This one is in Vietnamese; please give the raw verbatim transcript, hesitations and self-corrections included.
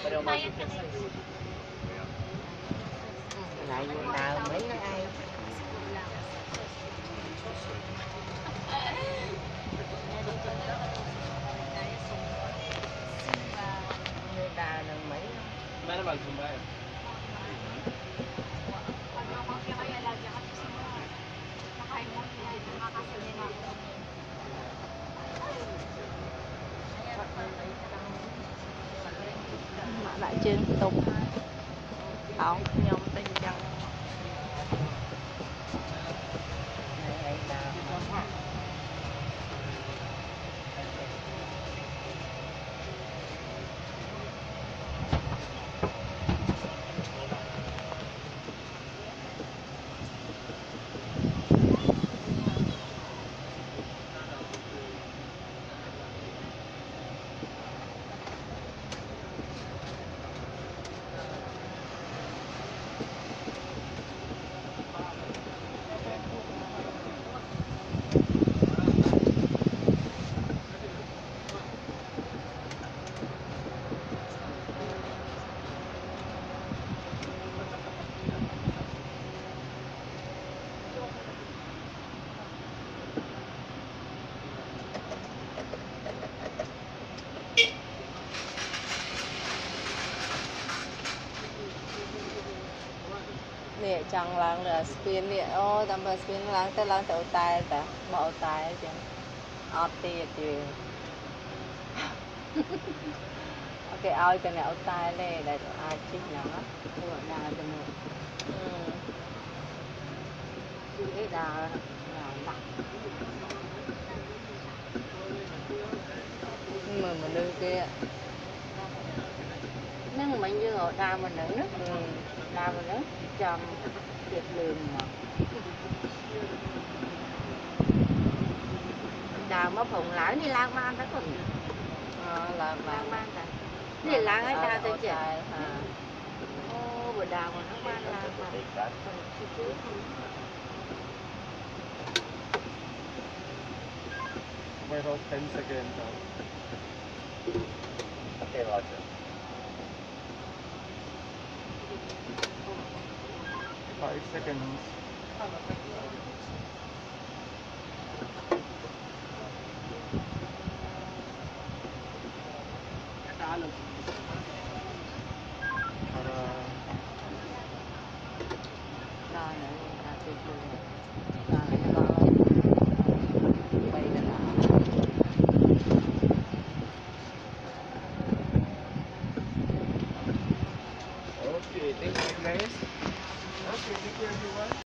Pero masuk ke size. Lại vừa nào mấy nói ai. Người ta là mấy. Mana bang sumbai? Mà lại trên tục không Nhông tinh chân. Này là nè chẳng lang là spin nè ô tầm bờ spin lang tới lang tới tay ta bỏ tay chứ ọt tì chứ ok ao cho nè tay này để ai chích nó rồi đào cho nó chứ cái đào đào nặng mà mình đưa kia nhưng mà như ngồi đào mình nữa nước đào mình nữa trong việc đường mà đào mà phồng lái đi lang man đó còn là lang man ta đi lang ấy đào tới chợ ô bữa đào mà nó man lang mà Wait about ten seconds. Okay, Roger. Five seconds. đào này là tuyệt vời đào này có bay là Okay, thank you guys. Okay, thank you everyone.